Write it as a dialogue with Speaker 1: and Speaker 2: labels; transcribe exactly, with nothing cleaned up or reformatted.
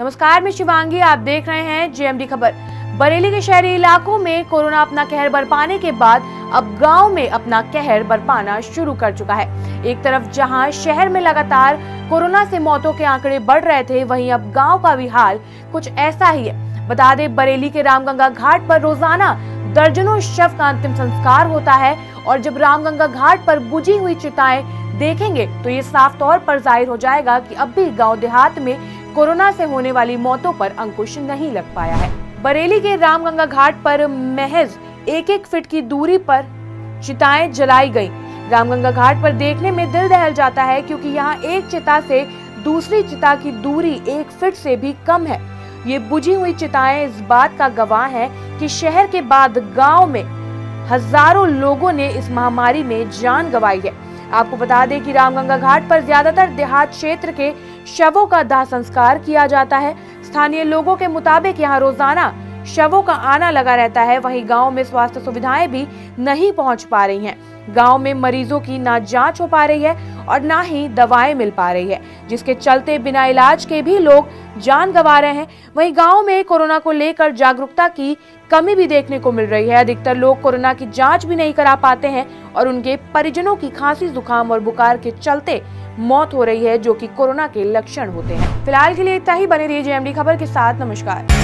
Speaker 1: नमस्कार, मैं शिवांगी, आप देख रहे हैं जेएमडी खबर। बरेली के शहरी इलाकों में कोरोना अपना कहर बरपाने के बाद अब गांव में अपना कहर बरपाना शुरू कर चुका है। एक तरफ जहां शहर में लगातार कोरोना से मौतों के आंकड़े बढ़ रहे थे, वहीं अब गांव का भी हाल कुछ ऐसा ही है। बता दें, बरेली के रामगंगा घाट पर रोजाना दर्जनों शव का अंतिम संस्कार होता है और जब रामगंगा घाट पर बुझी हुई चिताएं देखेंगे तो ये साफ तौर पर जाहिर हो जाएगा कि अब भी गांव देहात में कोरोना से होने वाली मौतों पर अंकुश नहीं लग पाया है। बरेली के रामगंगा घाट पर महज एक एक फीट की दूरी पर चिताएं जलाई गई। रामगंगा घाट पर देखने में दिल दहल जाता है, क्योंकि यहाँ एक चिता से दूसरी चिता की दूरी एक फीट से भी कम है। ये बुझी हुई चिताएं इस बात का गवाह है कि शहर के बाद गांव में हजारों लोगों ने इस महामारी में जान गंवाई है। आपको बता दें कि रामगंगा घाट पर ज्यादातर देहात क्षेत्र के शवों का दाह संस्कार किया जाता है। स्थानीय लोगों के मुताबिक यहाँ रोजाना शवों का आना लगा रहता है। वहीं गांव में स्वास्थ्य सुविधाएं भी नहीं पहुंच पा रही हैं। गांव में मरीजों की ना जांच हो पा रही है और ना ही दवाएं मिल पा रही है, जिसके चलते बिना इलाज के भी लोग जान गंवा रहे हैं। वहीं गांव में कोरोना को लेकर जागरूकता की कमी भी देखने को मिल रही है। अधिकतर लोग कोरोना की जांच भी नहीं करा पाते हैं और उनके परिजनों की खांसी, जुकाम और बुखार के चलते मौत हो रही है, जो कि कोरोना के लक्षण होते हैं। फिलहाल के लिए इतना ही। बने रहिए जेएमडी खबर के साथ। नमस्कार।